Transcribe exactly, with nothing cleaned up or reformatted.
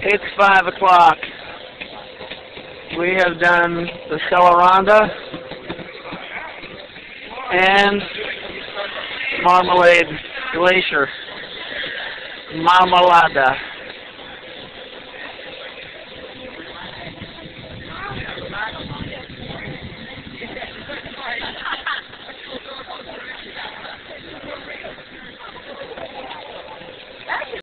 It's five o'clock. We have done the Sella Ronda and Marmolada Glacier. Marmolada.